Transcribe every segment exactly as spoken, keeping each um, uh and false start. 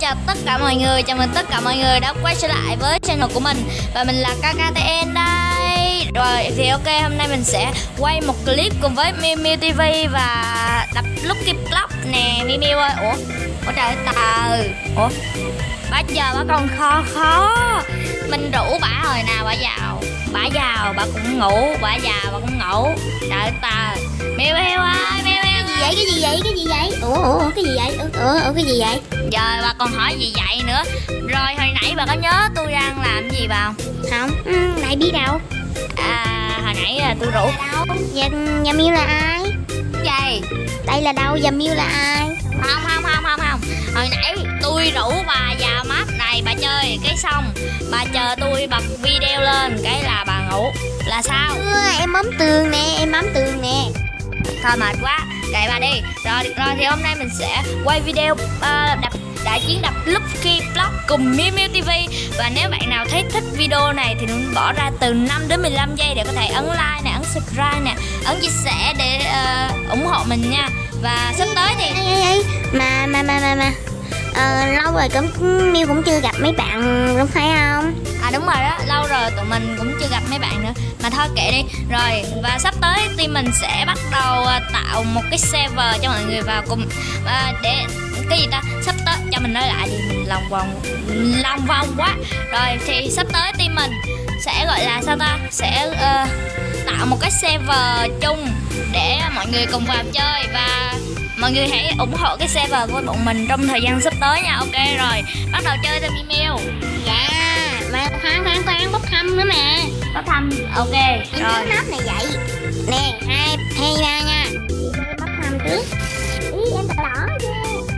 chào tất cả mọi người, chào mừng tất cả mọi người đã quay trở lại với channel của mình. Và mình là ca ca tê en đây. Rồi thì ok, hôm nay mình sẽ quay một clip cùng với Miu Miu ti vi và đập Lucky Block nè. Miu Miu ơi, ủa, ủa trời tờ, ủa, bà giờ bà còn khó khó. Mình rủ bà hồi nào bà vào, bà vào bà cũng ngủ, bà vào bà cũng ngủ. Trời tờ, Miu Miu ơi, Miu Miu vậy cái gì vậy cái gì vậy ủa ủa cái gì vậy ủa ủa cái gì vậy giờ bà còn hỏi gì vậy nữa. Rồi hồi nãy bà có nhớ tôi đang làm gì bà không? Ừ, lại biết đâu. À hồi nãy là tôi rủ Dạ, dạ Miu là ai? gì Đây là đâu? Dạ Miu là ai? không không không không không hồi nãy tôi rủ bà vào map này bà chơi cái xong bà chờ tôi bật video lên cái là bà ngủ là sao? Ừ, em bấm tường nè, em bấm tường nè. Thôi mệt quá, kệ bà đi. Rồi rồi thì hôm nay mình sẽ quay video uh, đập đại chiến đập Lucky Block cùng Miu Miu ti vi. Và nếu bạn nào thấy thích video này thì đừng bỏ ra từ năm đến mười lăm giây để có thể ấn like nè, ấn subscribe nè, ấn chia sẻ để uh, ủng hộ mình nha. Và sắp tới thì ê, ê, ê. mà mà mà mà mà ờ, lâu rồi cũng Miu cũng chưa gặp mấy bạn đúng phải không? À đúng rồi đó, lâu rồi tụi mình cũng chưa gặp mấy bạn nữa. Mà thôi kệ đi. Rồi và sắp tới team mình sẽ bắt đầu tạo một cái server cho mọi người vào cùng à, để cái gì ta? Sắp tới cho mình nói lại đi, mình lòng vòng lòng vòng quá. Rồi thì sắp tới team mình sẽ gọi là sao ta? Sẽ uh, tạo một cái server chung để mọi người cùng vào chơi và mọi người hãy ủng hộ cái server của bọn mình trong thời gian sắp tới nha. Ok rồi, bắt đầu chơi thôi Miu Miu. Dạ, mà khoan khoan khoan bốc thăm nữa mà. Bốc thăm, ok Em rồi. nhớ nắp này vậy. Nè, hai, hai ba nha. Em bốc thăm trước. Ý em đỏ đỏ chứ.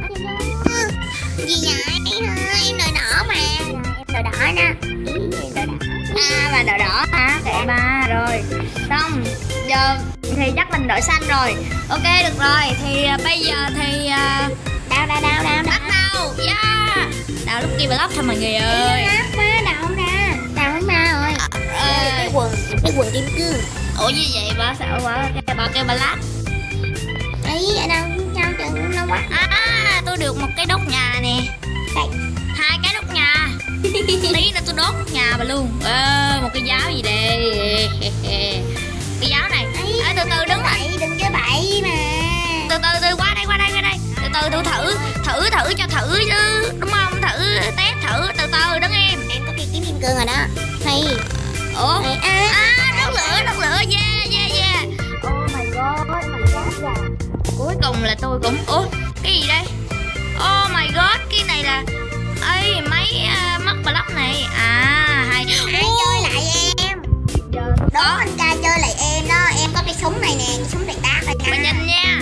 Gì vậy? Em đỏ đỏ mà. Rồi, em đỏ đỏ nè. Ý em đỏ đỏ. À mà đỏ đỏ hả? Kệ ba rồi. Xong, giờ thì chắc mình đổi xanh rồi. Ok được rồi, thì uh, bây giờ thì uh, Đào đào đào đào bắt đầu. Yeah. Đào Lucky Block thôi mọi người ơi. Nắp má, đào không ra. Đào không ra rồi. À, Cái quần, cái quần kim cương. ủa như vậy bà sợ quá, cái bà kêu bà lát. Ấy ở đâu sao chừng nó quá. À tôi được một cái đốt nhà nè. Đây. Hai cái đốt nhà. Tí nữa tôi đốt nhà bà luôn. Ờ, một cái giáo gì đây. Cái giáo này. Ấy, à, từ từ đứng lại. Đừng chơi bậy mà. Từ từ từ qua đây qua đây qua đây. Từ từ tôi thử thử thử cho thử chứ đúng không? Thử test thử từ từ đứng im. Em có cái kiếm kim cương rồi đó. Hay. Ủa? Hay. À, À đốt lửa đốt lửa yeah yeah yeah. Oh my god my god yeah. Cuối cùng là tôi cũng ủa cái gì đây? Oh my god cái này là ơi mấy uh, mất block này à hay. ai chơi lại em. Giờ Đó anh trai chơi lại em đó. Em có cái súng này nè, cái súng này đá rồi mà nhìn nha.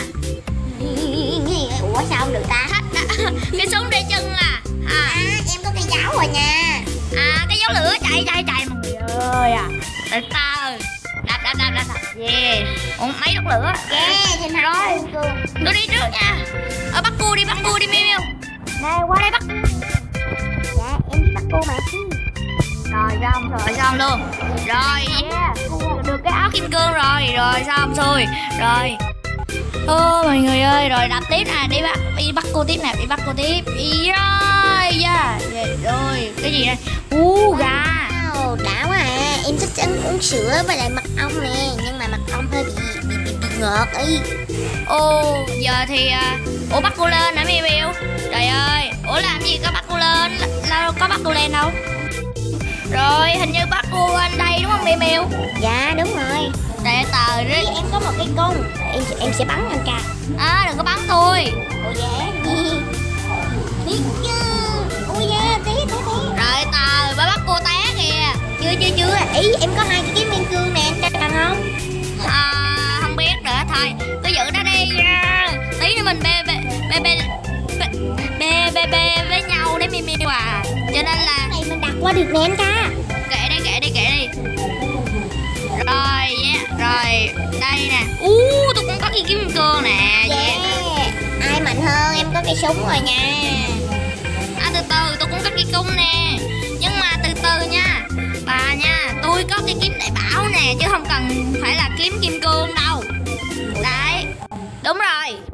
Ủa sao không được ta? Thách đã. Cái súng để chân à. À, À em có cây giáo rồi nha. à cái dấu lửa chạy chạy chạy mọi người ơi à. Từ từ đập đập đập đập đập yeah. Ủa mấy đốt lửa Yeah, thêm rồi hai kim cương. tôi đi trước nha. Ờ bắt cua đi bắt cua đi Miu Miu. Nè qua đây bắt. Dạ em biết bắt cô mà. Rồi xong rồi xong luôn. Rồi yeah. Được cái áo kim cương rồi. Rồi xong xuôi. Rồi ô mọi người ơi, rồi đập tiếp nè, đi bắt đi bắt cô tiếp nè, đi bắt cô tiếp. Đi rồi yeah. Rồi cái gì đây? U gà. Wow, đã quá à. Em thích ăn uống sữa với lại mật ong nè. Nhưng mà mật ong hơi bị bị, bị, bị ngọt ấy. Ô giờ thì uh, ủa bắt cô lên hả Miu Miu? Trời ơi, ủa làm gì có bắt cô lên, đâu có bắt cô lên đâu. Rồi hình như bắt cô lên đây đúng không Miu Miu? Dạ đúng rồi. Để tờ Ý, đi. em có một cái cung. Em em sẽ bắn anh ca. À đừng có bắn tôi. Ủa dạ. Biết chưa? Ủa dạ, tí tí tí. Rồi tờ bà bắt cô té kìa. Chưa chưa chưa. Ý em có hai cái kiếm kim cương nè, anh cho bằng không? À, không biết nữa thôi, cứ giữ nó đi. Tí nữa mình bê bê bê bê bê bê bê với nhau đấy Miu Miu à. Cho nên là Này mình đặt qua được nè anh ca. kệ đi kệ đi kệ đi. Rồi yeah. Rồi đây nè. U uh, tôi cũng có cái kim cương nè. Yeah. Yeah. Ai mạnh hơn em có cây súng rồi nha. À từ từ tôi cũng có cái cung nè. Nhưng mà từ từ nha bà nha, tôi có cái kiếm đại bảo nè chứ không cần phải là kiếm kim cương đâu. Đấy đúng rồi.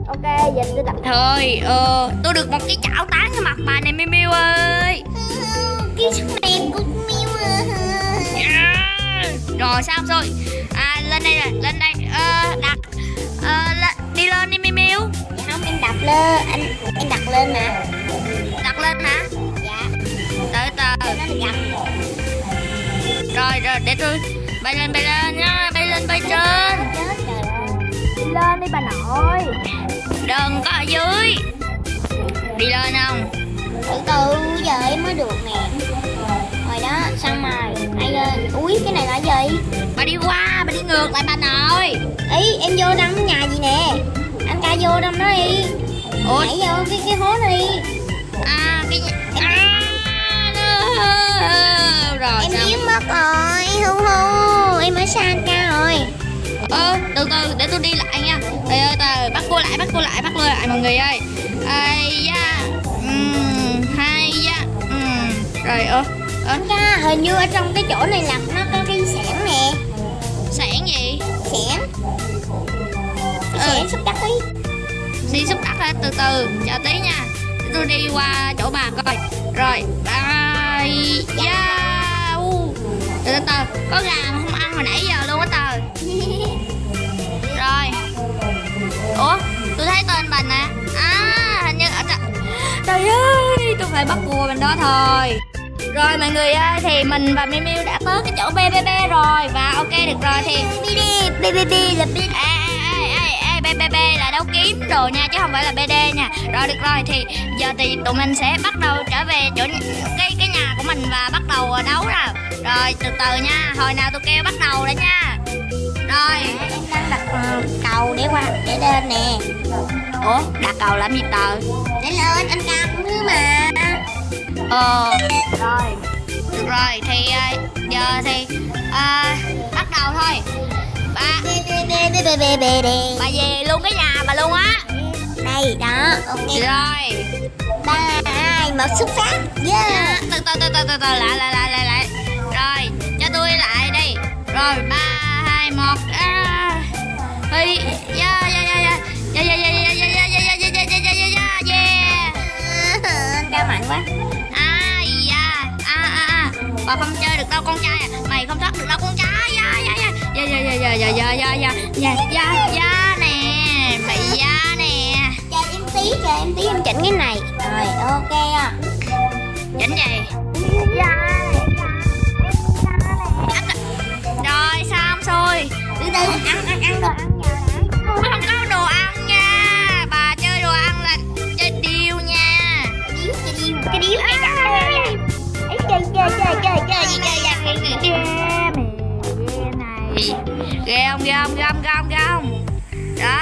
Ok, giờ tôi đặt. Thôi, ờ, tôi được một cái chảo tán cái mặt bà này Miu Miu ơi. Cái sức mềm của Miu ơi. Yeah. Rồi xong rồi. À, lên đây nè, lên đây. Ờ, đặt. Ờ, lên, đi lên đi Miu Miu. Dạ không, em đặt lên, anh em đặt lên mà. Đặt lên hả? Dạ. Từ từ. Nó là gầm. Rồi, rồi, để tôi bay lên, bay lên nha, bay lên, bay trên. Chết trời ơi. Đi lên đi bà nội. Đừng có ở dưới. Đi lên không? Từ từ giờ em mới được nè. Rồi đó, xong rồi. Ai lên. Úi, cái này là gì? Bà đi qua, bà đi ngược lại bà nội. Ý, em vô trong cái nhà gì nè. Anh ca vô trong đó đi. Ủa? Nhảy vô cái cái hố đó đi. À, cái à, rồi Em xong. biến mất rồi. Hu hu. Em ở xa anh ca rồi. Ơ, từ từ để tôi đi lại nha. Từ từ, bắt cô lại, bắt cô lại, bắt cô lại mọi người ơi. Ai da. Ừm, hai da. Ừm, rồi ơ. Ơ, Anh ca, hình như ở trong cái chỗ này là nó có cái xẻng nè. xẻng gì? Xẻng. Ừ. Xẻng xúc đất đi. Đi xúc đất hả? Từ từ, chờ tí nha. Để tôi đi qua chỗ bà coi. Rồi, ai da. Uh. Từ từ, từ, có gà mà không ăn hồi nãy giờ luôn á tờ. Rồi. Ủa, tôi thấy tên bà nè. À, hình như ở tra- trời ơi, tôi phải bắt cua bên đó thôi. Rồi mọi người ơi, thì mình và Miu Miu đã tới cái chỗ bê bê bê rồi. Và ok được rồi thì bê bê bê là bê. Ê, ê, ê, ê, bê bê bê là đấu kiếm đồ nha, chứ không phải là bê đê nha. Rồi được rồi, thì giờ thì tụi mình sẽ bắt đầu trở về chỗ cái cái nhà của mình và bắt đầu đấu nào. Rồi từ từ nha, hồi nào tôi kêu bắt đầu đấy nha. Rồi Em đang đặt uh, cầu để qua để lên nè. ủa, đặt cầu làm gì tờ? Để lên, anh ca cũng thứ mà. Ờ, rồi được rồi, thì uh, giờ thì uh, bắt đầu thôi. Ba Bê bê bê bê bê bê bê bê. bà về luôn cái nhà bà luôn á. Đây đó, ok. Rồi Ba, hai, một xuất phát. Yeah. à, từ từ từ từ từ từ lại lại lại lại lại rồi cho tôi lại đi. Rồi ba hai một đi. Yeah yeah yeah yeah yeah yeah yeah yeah yeah yeah yeah yeah yeah yeah yeah yeah. Anh ca mạnh quá. À da à à à bà không chơi được đâu con trai à, mày không thoát được đâu con trai. Yeah yeah yeah yeah yeah yeah yeah yeah yeah yeah yeah yeah yeah nè mày da nè. Chờ em tí, chờ em tí em chỉnh cái này. Rồi, ok à. Chỉnh gì? Rồi xong rồi. Từ từ, ăn, ăn, ăn đồ ăn giờ nè. Không có đồ ăn nha. Bà chơi đồ ăn là chơi điêu nha. Điếu, cái điếu, cái điếu này chơi. Chơi, chơi, chơi, chơi, chơi, chơi, chơi, chơi. Ghê mày, ghê này. Ghê không, ghê không, ghê không, ghê không, ghê không. Đó.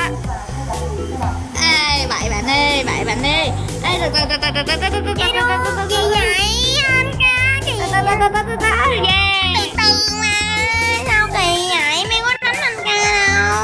Ê, bậy bạn ơi, bậy bạn ơi. Ê, từ từ từ từ từ từ từ từ từ Cái đồ gì vậy anh ca? Kỳ từ từ từ từ từ từ yeah. từ từ mà. Sao kỳ vậy? Mày có đánh anh ca đâu.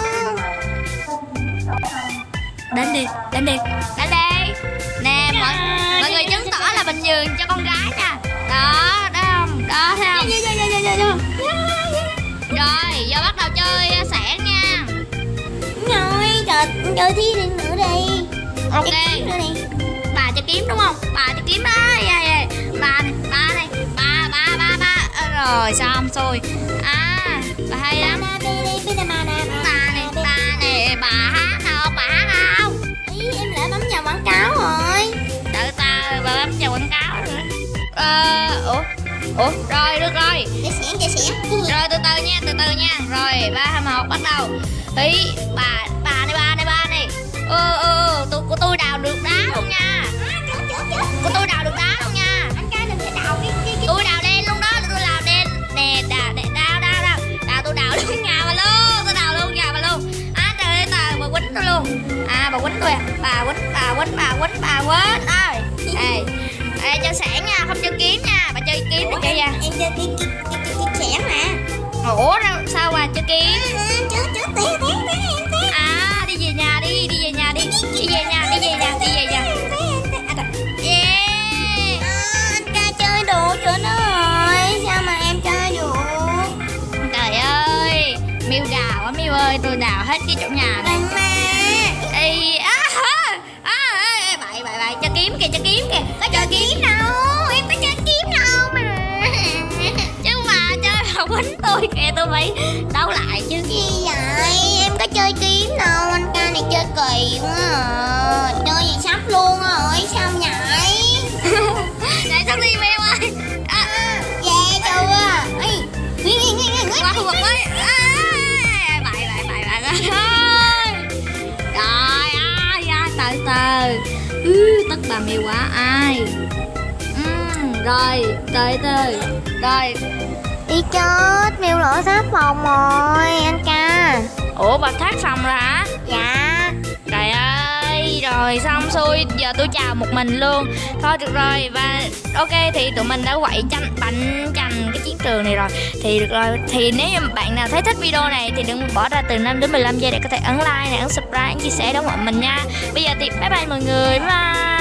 Đánh đi, đánh đi, đánh đi. Nè, mọi, mọi người chứng tỏ là bình nhường cho con gái nha. Đó, đó không? Đó, thấy không? Rồi, giờ bắt đầu chơi sẻn nha. Rồi, trời, chơi thi đi nữa đi. Ok. Nữa đi. Bà cho kiếm đúng không? Bà cho kiếm đó. Yeah, yeah. Bà này, bà này, bà, bà, bà, bà. Ờ, rồi, xong rồi. À, bà hay lắm. Bà này, bà này, bà hát không? Bà hát không? Ý, em lại bấm vào quảng cáo rồi. Tự tao, bà bấm vào quảng cáo rồi. Ờ, ủa? Ủa, rồi, được rồi. Để xẻn, để xẻn. Rồi, từ từ nha, từ từ nha. Rồi, ba, hai, một, bắt đầu. Ý, bà, bà này, bà này, bà này. Ừ, ừ, tôi, của tôi đào được đá luôn nha. Của tôi đào được đá luôn nha. Anh ca đừng có đào cái cái cái. Tôi đào đen luôn đó, tôi đào đen. Nè, đào, đào, đào, đào, đào. Đào tôi đào luôn nhà bà luôn, tôi đào luôn nhà bà luôn. À, trời ơi, bà quýnh tôi luôn. À, bà quýnh tôi à. Bà quýnh, bà quýnh, bà quýnh, bà quýnh. Ơi, ê, ê, chơi sẻn nha, không chơi kiếm nha. Bà chơi kiếm thì chơi nha. Em chơi cái cái cái cái cái xẻn mà. Ủa, sao mà chơi kiếm? Chứ chứ té té té em té. À, đi về nhà đi, đi về nhà đi. Đi về nhà, đi về nhà, đi về nhà. Yeah. Anh ca chơi đủ chỗ đó rồi. Sao mà em chơi được? Trời ơi, Miu gà quá Miu ơi, tôi đào hết cái chỗ nhà này. Đừng mà. Ê, á. à, à, bậy bậy bậy, cho kiếm kìa, cho kiếm kìa. Có chơi kiếm đâu, em có chơi kiếm đâu mà. Chứ mà chơi học quýnh tôi kìa, tôi phải đấu lại chứ. Gì vậy, em có chơi kiếm đâu, anh ca này chơi kỳ quá à. Chơi gì sắp luôn rồi, sao vậy? Này sắp đi em ơi. À, về chưa? Ê, qua khu vực mới. À, bậy bậy bậy bậy ơi. Rồi, ai ai từ từ. Ừ, tất bà mèo quá ai. Uhm, rồi, từ từ. Rồi. đi chết, mèo lỗ sát phòng rồi anh ca. Ủa bà thoát phòng rồi hả? Dạ. Trời ơi, rồi xong xuôi, giờ tôi chào một mình luôn. Thôi được rồi, và ok thì tụi mình đã quậy tranh bánh chành cái chiến trường này rồi. Thì được rồi, thì nếu như bạn nào thấy thích video này thì đừng bỏ ra từ năm đến mười lăm giây để có thể ấn like này, ấn subscribe, ấn chia sẻ đó mọi mình nha. Bây giờ thì bye bye mọi người, bye bye.